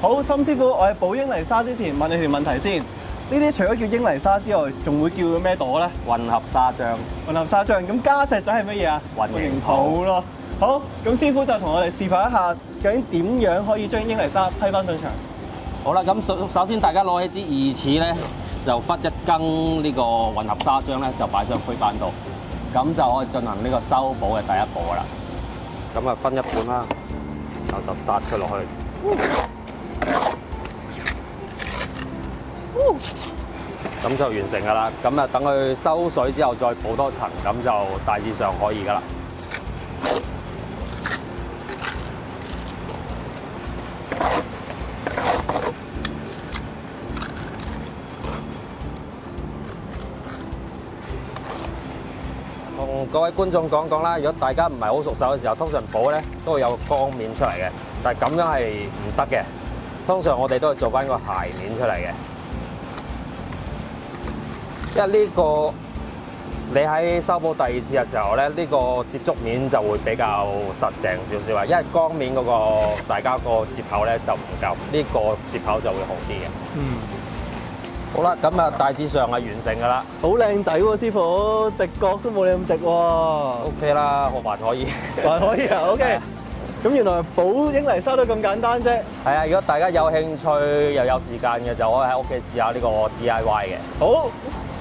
好，森師傅，我喺補英泥沙之前問你條問題先。呢啲除咗叫英泥沙之外，仲會叫咩朵咧？ 混合砂漿。 混合砂漿。咁加石仔係乜嘢啊？ 混凝土咯。好，咁師傅就同我哋示範一下，究竟點樣可以將英泥沙批翻上牆。 好啦，咁首先大家攞起支義齒咧，就忽一羹呢個混合砂漿咧，就擺上區板度，咁就可以進行呢個修補嘅第一步噶啦。咁啊，分一半啦，然後就搭佢落去。咁就完成㗎啦。咁啊，等佢收水之後再補多層，咁就大致上可以㗎啦。同各位觀眾講講啦，如果大家唔係好熟手嘅時候，通常補咧都會有個光面出嚟嘅，但係咁樣係唔得嘅。通常我哋都係做翻個鞋面出嚟嘅。因為呢個你喺修補第二次嘅時候咧，呢個接觸面就會比較實淨少少啊。因為光面嗰個大家個接口咧就唔夠，呢個接口就會好啲嘅。好啦，咁啊大致上係完成㗎啦。 好靚仔喎，師傅，直角都冇你咁直喎。 OK 啦，我還可以。 還可以啊 ，OK。咁原來補英泥沙都咁簡單啫。 係啊，如果大家有興趣又有時間嘅，就可以喺屋企試下呢個 DIY 嘅。 好。